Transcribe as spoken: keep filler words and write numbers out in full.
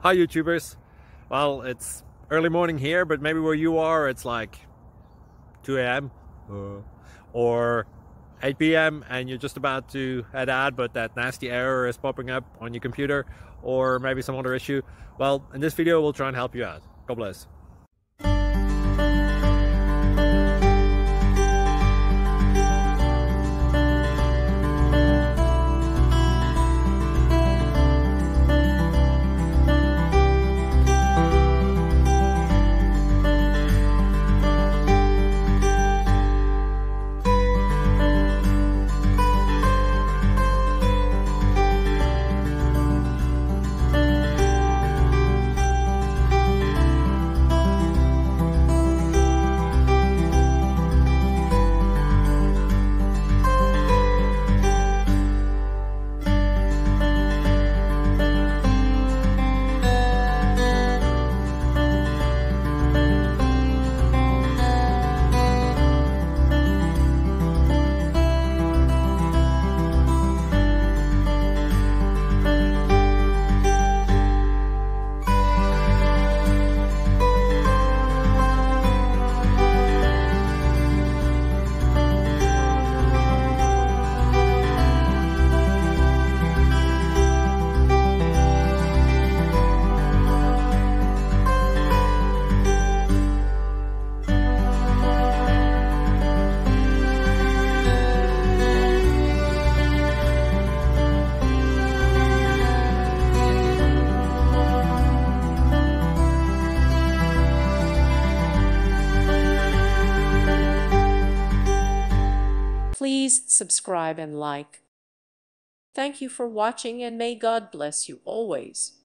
Hi YouTubers. Well, it's early morning here, but maybe where you are it's like two A M uh, or eight P M and you're just about to head out, but that nasty error is popping up on your computer, or maybe some other issue. Well, in this video we'll try and help you out. God bless. Please subscribe and like. Thank you for watching, and may God bless you always.